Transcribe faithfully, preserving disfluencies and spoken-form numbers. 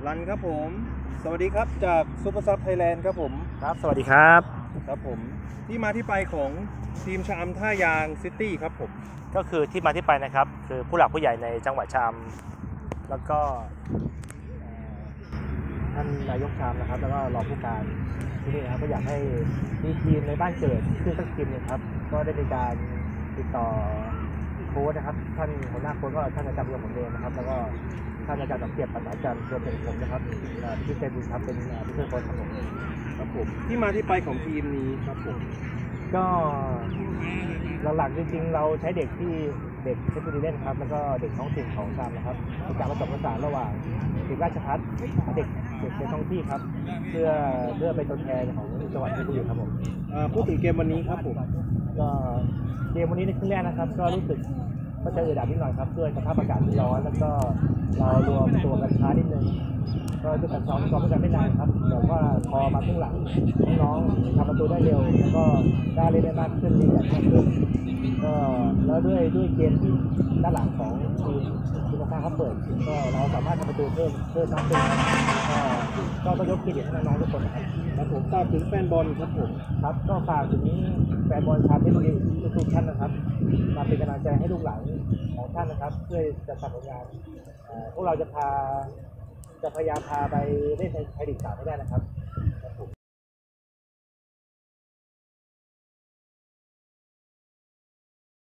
รันครับผมสวัสดีครับจากซุปเปอร์ซับไทยแลนด์ครับผมครับสวัสดีครับครับผมที่มาที่ไปของทีมชะอำท่ายางซิตี้ครับผมก็คือที่มาที่ไปนะครับคือผู้หลักผู้ใหญ่ในจังหวัดชามแล้วก็ท่านนายกชามนะครับแล้วก็รองผู้การที่นี่นะครับก็อยากให้มีทีมในบ้านเกิดขึ้นสักทีมนึงครับก็ได้มีการติดต่อโค้ชนะครับท่านหัวหน้าโค้ชก็ท่านอาจารย์ยงผมเองนะครับแล้วก็ท่านอาจารย์สังเกตปัญหาอาจารย์รวมถึงผมนะครับที่เป็นบุญครับเป็นผู้ช่วยโค้ชครับผมครับผมที่มาที่ไปของทีมนี้ครับผมก็หลักๆจริงๆเราใช้เด็กที่เด็กเทคนิคเล่นครับแล้วก็เด็กท้องถิ่นของชามนะครับเป็นการผสมผสานระหว่างเด็กราชภัฏเด็กเด็กในท้องที่ครับเพื่อเพื่อเป็นตัวแทนของจังหวัดเพชรบุรีครับผมพูดถึงเกมวันนี้ครับผมก็เกมวันนี้ในครึ่งแรกนะครับก็รู้สึกก็จะอึดอัดนิดหน่อยครับด้วยสภาพอากาศที่ร้อนแล้วก็เรารวมตัวกันช้านิดนึงก็ด้วยการซ้อมซ้อมกันไม่นานครับแต่ว่าพอมาครึ่งหลังน้องๆทำประตูได้เร็วแล้วก็ได้เล่นได้มากขึ้นดีอย่างมากขึ้นก็แล้วด้วยด้วยเกมที่ด้านหลังของทีมทีมข้างเขาเปิดก็เราสามารถทำประตูเพิ่มเพิ่มมากขึ้นก็ก็ต้องยกเกียรติให้น้องๆทุกคนนะครับแล้วผมฝากถึงแฟนบอลครับผมครับก็ฝากถึงแฟนบอลชาวเพชรบุรีทุกท่านนะครับมาเป็นกำลังใจให้ลูกหลานของท่านนะครับเพื่อจะทำผลงานพวกเราจะพาจะพยายามพาไปเล่นในไทยลีกสามให้ได้นะครับ